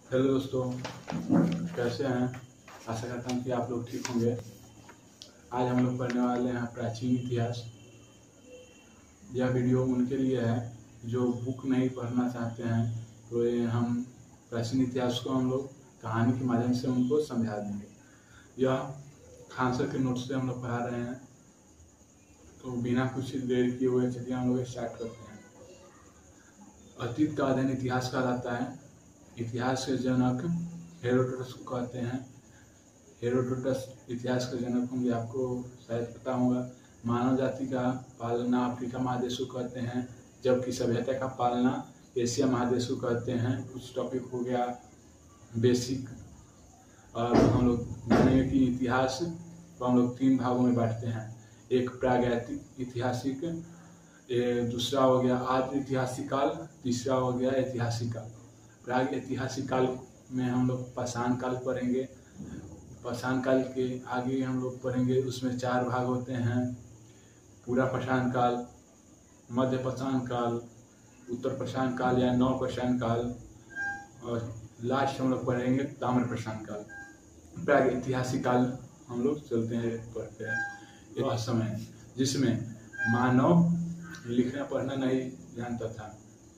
Hello दोस्तों, कैसे हैं। आशा करता हूँ कि आप लोग ठीक होंगे। आज हम लोग पढ़ने वाले हैं प्राचीन इतिहास। यह वीडियो उनके लिए है जो बुक नहीं पढ़ना चाहते हैं, तो ये हम प्राचीन इतिहास को हम लोग कहानी के माध्यम से उनको समझा देंगे। यह खान सर के नोट से हम लोग पढ़ा रहे हैं, तो बिना कुछ देर किए हुए चलिए हम लोग स्टार्ट करते हैं। अतीत का अध्ययन इतिहास कहलाता है। इतिहास के जनक हेरोडोटस को कहते हैं। हेरोडोटस इतिहास के जनक होंगे, आपको शायद पता होगा। मानव जाति का पालना अफ्रीका महादेश को कहते हैं, जबकि सभ्यता का पालना एशिया महादेश को कहते हैं। कुछ टॉपिक हो गया बेसिक। और हम लोग जानेंगे कि इतिहास को हम लोग 3 भागों में बांटते हैं। एक प्रागैतिक ऐतिहासिक, दूसरा हो गया आद्य ऐतिहासिक काल, तीसरा हो गया ऐतिहासिक काल। प्राग ऐतिहासिक काल में हम लोग पाषाण काल पढ़ेंगे। पाषाण काल के आगे हम लोग पढ़ेंगे, उसमें 4 भाग होते हैं। पूरा पाषाण काल, मध्य पाषाण काल, उत्तर पाषाण काल या नव पाषाण काल, और लास्ट हम लोग पढ़ेंगे ताम्र पाषाण काल। प्राग ऐतिहासिक काल हम लोग चलते हैं पढ़ते हैं। वह समय जिसमें मानव लिखना पढ़ना नहीं जानता था।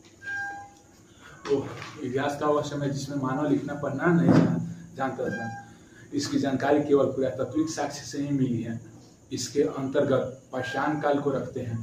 तो इतिहास का वह समय जिसमें मानव लिखना पढ़ना नहीं जानता था। इसकी जानकारी केवल पुरातात्विक साक्ष्य से ही मिली है। इसके अंतर्गत पाषाण काल को रखते हैं।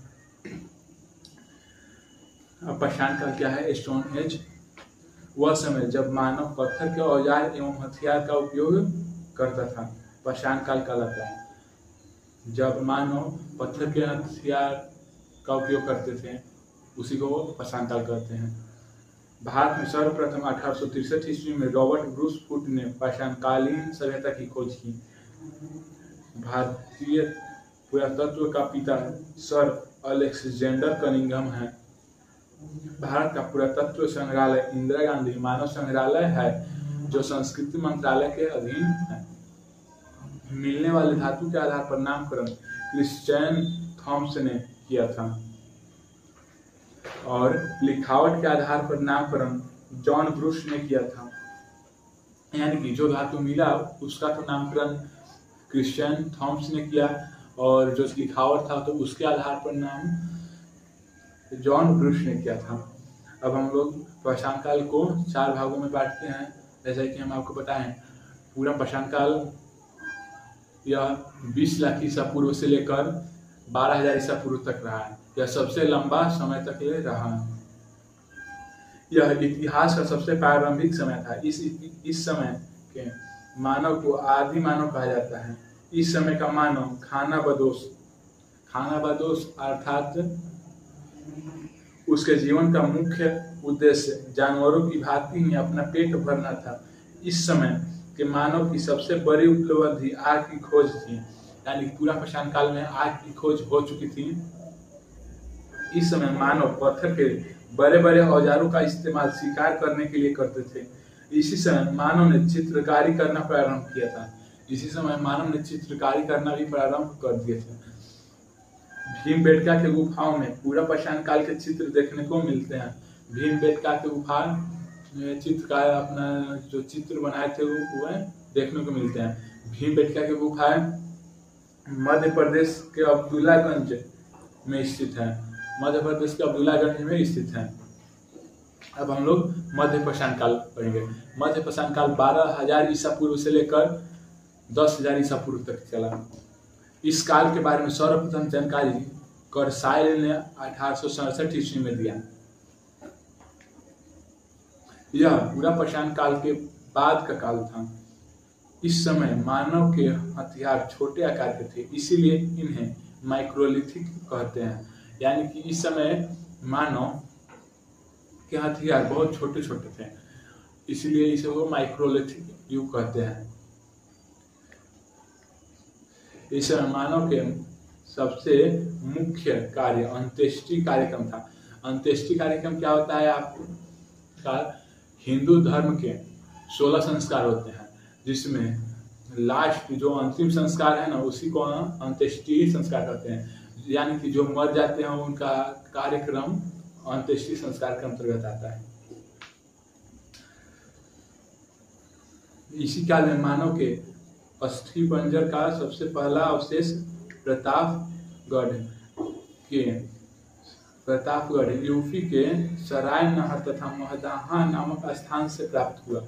अब पाषाण काल क्या है? Stone age. वह समय जब मानव पत्थर के औजार एवं हथियार का उपयोग करता था, पाषाण काल कहलाता है। जब मानव पत्थर के हथियार का उपयोग करते थे, उसी को पाषाण काल कहते हैं। भारत में सर्वप्रथम 1863 ईस्वी में रॉबर्ट ब्रूस फुट ने पाषाणकालीन सभ्यता की खोज की। भारतीय पुरातत्व का पिता सर अलेक्जेंडर कनिंघम है। भारत का पुरातत्व संग्रहालय इंदिरा गांधी मानव संग्रहालय है, जो संस्कृति मंत्रालय के अधीन है। मिलने वाले धातु के आधार पर नामकरण क्रिश्चियन थॉम्स ने किया था, और लिखावट के आधार पर नामकरण जॉन ब्रूस ने किया था। यानी कि जो धातु मिला उसका तो नामकरण क्रिश्चियन थॉम्स ने किया, और जो लिखावट था तो उसके आधार पर नाम जॉन ब्रूस ने किया था। अब हम लोग पाषाण काल को 4 भागों में बांटते हैं। जैसा कि हम आपको बताएं, पूरा पाषाण काल यह 20 लाख ईसा पूर्व से लेकर 12,000 ईसा पूर्व तक रहा है। यह सबसे लंबा समय तक ले रहा है। यह इतिहास का सबसे प्रारंभिक समय था। इस समय के मानव को आदि मानव कहा जाता है। इस समय का मानव खानाबदोश अर्थात उसके जीवन का मुख्य उद्देश्य जानवरों की भांति ही अपना पेट भरना था। इस समय के मानव की सबसे बड़ी उपलब्धि आग की खोज थी। यानी पूरा पाषाण काल में आग की खोज हो चुकी थी। इस समय मानव पत्थर के बड़े बड़े औजारों का इस्तेमाल शिकार करने के लिए करते थे। इसी समय मानव ने चित्रकारी करना प्रारंभ किया था। इसी समय मानव ने चित्रकारी करना भी प्रारंभ कर दिए थे। भीमबेटका के गुफाओं में पूरा पाषाण काल के चित्र देखने को मिलते हैं। भीमबेटका के गुफा चित्रकार अपना जो चित्र बनाए थे वो देखने को मिलते हैं। भीमबेटका के गुफाएं मध्य प्रदेश के अब्दुल्लागंज में स्थित है। मध्य प्रदेश के अब्दुल्लागंज में स्थित है। अब हम लोग मध्य पाषाण काल पढ़ेंगे। मध्य पाषाण काल 12,000 ईसा पूर्व से लेकर 10,000 ईसा पूर्व तक चला। इस काल के बारे में सर्वप्रथम जानकारी कर्साइल ने 1867 ईस्वी में दिया। यह पूरा पाषाण काल के बाद का काल था। इस समय मानव के हथियार छोटे आकार के थे, इसीलिए इन्हें माइक्रोलिथिक कहते हैं। यानी कि इस समय मानव के हथियार बहुत छोटे छोटे थे, इसलिए इसे वो माइक्रोलिथिक युग कहते हैं। इस समय मानव के सबसे मुख्य कार्य अंत्येष्टि कार्यक्रम था। अंत्येष्टि कार्यक्रम क्या होता है? आपका हिंदू धर्म के 16 संस्कार होते हैं, जिसमें लास्ट जो अंतिम संस्कार है ना, उसी को अंत्येष्टि संस्कार कहते हैं। यानी कि जो मर जाते हैं उनका कार्यक्रम अंत्येष्टि संस्कार के अंतर्गत आता है। इसी काल में मानव के अस्थि पंजर का सबसे पहला अवशेष प्रतापगढ़ यूपी के सराय नहर तथा महदाहा नामक स्थान से प्राप्त हुआ।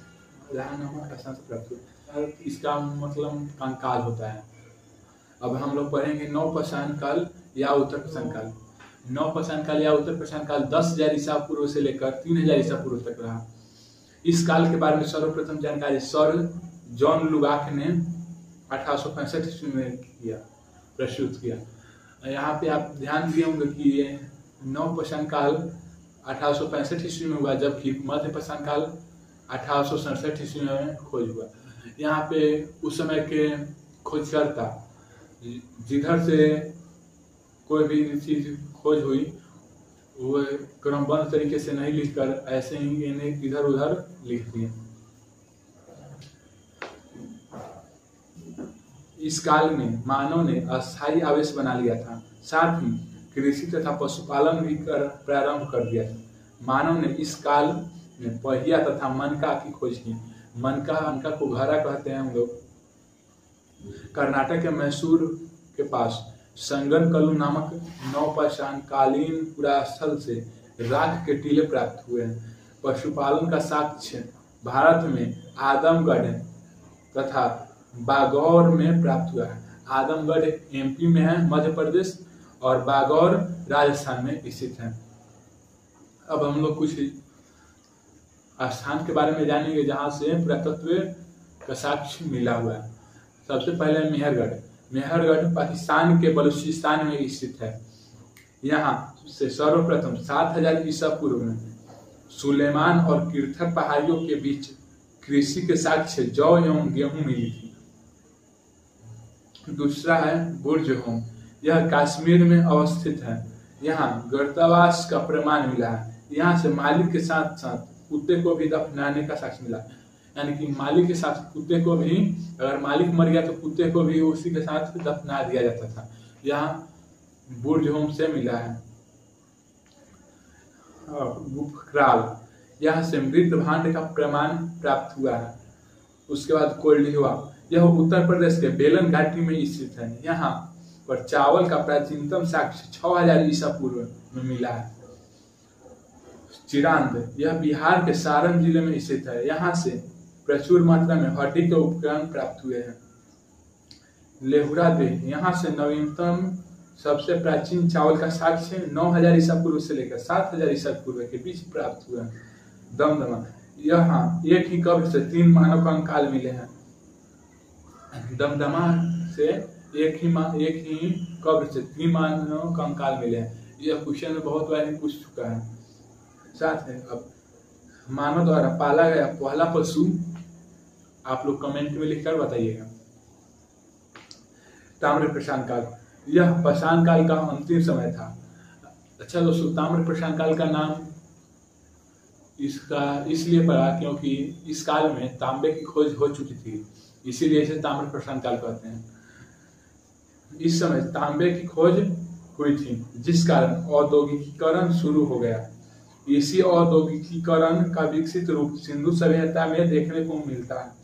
इसका मतलब कंकाल होता है। अब हम लोग पढ़ेंगे नवपाषाण काल या उत्तर पाषाण काल। नवपाषाण काल या उत्तर पाषाण काल 10,000 ईसा पूर्व से लेकर 3,000 ईसा पूर्व तक रहा। इस काल के बारे में सर्वप्रथम जानकारी सर जॉन लुबाक ने 1865 ईस्वी में प्रस्तुत किया। यहाँ पे आप ध्यान दिए होंगे कि ये नवपाषाण काल 1865 ईस्वी में हुआ, जबकि मध्यपाषाण काल 1867 ईस्वी में खोज हुआ। यहाँ पे उस समय के खोजकर्ता जिधर से कोई भी चीज खोज हुई वो क्रमबद्ध तरीके से नहीं लिखकर ऐसे ही इन्हें इधर उधर लिख दिए। इस काल में मानव ने अस्थायी आवेश बना लिया था, साथ ही कृषि तथा पशुपालन भी प्रारंभ कर दिया था। मानव ने इस काल में पहिया तथा मनका की खोज की। मनका को घड़ा कहते हैं हम लोग। कर्नाटक के मैसूर के पास संगनकल्लू नामक नवपाषाण कालीन पुरास्थल से राख के टीले प्राप्त हुए हैं। पशुपालन का साक्ष्य भारत में आदमगढ़ तथा बागौर में प्राप्त हुआ है। आदमगढ़ एमपी में है, मध्य प्रदेश, और बागौर राजस्थान में स्थित है। अब हम लोग कुछ स्थान के बारे में जानेंगे जहां से पुरातत्व का साक्ष्य मिला हुआ है। सबसे पहले मेहरगढ़ पाकिस्तान के बलूचिस्तान में स्थित है। यहाँ से सर्वप्रथम 7,000 ईसा पूर्व में सुलेमान और किरथर पहाड़ियों के बीच कृषि के साक्ष्य जौ एवं गेहूं मिली थी। दूसरा है बुर्जहोम, यह कश्मीर में अवस्थित है। यहाँ गर्तावास का प्रमाण मिला है। यहाँ से मालिक के साथ साथ कुत्ते को भी दफनाने का साक्ष्य मिला, यानी कि मालिक के साथ कुत्ते को भी, अगर मालिक मर गया तो कुत्ते को भी उसी के साथ दफना दिया जाता था। यहाँ बुर्जहोम से मिला है। गुफक्राल, यहाँ से मृत भांड का प्रमाण प्राप्त हुआ है। उसके बाद कोल्डिहवा, यह उत्तर प्रदेश के बेलन घाटी में स्थित है। यहाँ पर चावल का प्राचीनतम साक्ष्य 6,000 ईसा पूर्व में मिला है। चिरांद, यह बिहार के सारण जिले में स्थित है। यहाँ से प्रचुर मात्रा में हड्डी के उपकरण प्राप्त हुए हैं। लेहुरा देह, यहाँ से नवीनतम सबसे प्राचीन चावल का साक्ष्य 9,000 ईसा पूर्व से लेकर 7,000 ईसा पूर्व के बीच प्राप्त हुआ है। दमदमा, यहाँ एक ही कब्र से 3 मानव कंकाल मिले हैं। दमदमा से एक ही कब्र से 3 मानव कंकाल मिले हैं। यह क्वेश्चन में बहुत बार पूछ चुका है। साथ में अब मानव द्वारा पाला गया पहला पशु आप लोग कमेंट में लिखकर बताइएगा। ताम्रपाषाण काल, यह पाषाण काल का अंतिम समय था। अच्छा दोस्तों, ताम्रपाषाण काल का नाम इसका इसलिए पड़ा क्योंकि इस काल में तांबे की खोज हो चुकी थी, इसीलिए इसे ताम्रपाषाण काल कहते हैं। इस समय तांबे की खोज हुई थी, जिस कारण औद्योगिकीकरण शुरू हो गया। इसी औद्योगिकीकरण का विकसित रूप सिंधु सभ्यता में देखने को मिलता है।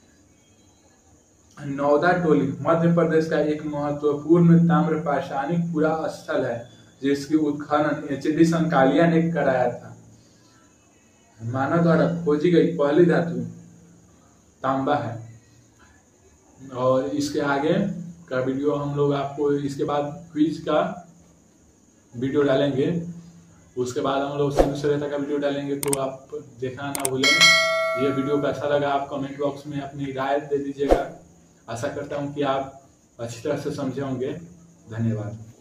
नौदा टोली मध्य प्रदेश का एक महत्वपूर्ण ताम्रपाषाणिक पुरा स्थल है, जिसकी उत्खनन एच.डी. संकालिया ने कराया था। मानव द्वारा खोजी गई पहली धातु तांबा है। और इसके आगे का वीडियो हम लोग आपको इसके बाद क्विज का वीडियो डालेंगे। उसके बाद हम लोग सिंधु सभ्यता का वीडियो डालेंगे, तो आप देखना ना भूलें। ये वीडियो कैसा लगा आप कमेंट बॉक्स में अपनी राय दे दीजिएगा। आशा करता हूँ कि आप अच्छी तरह से समझे होंगे। धन्यवाद।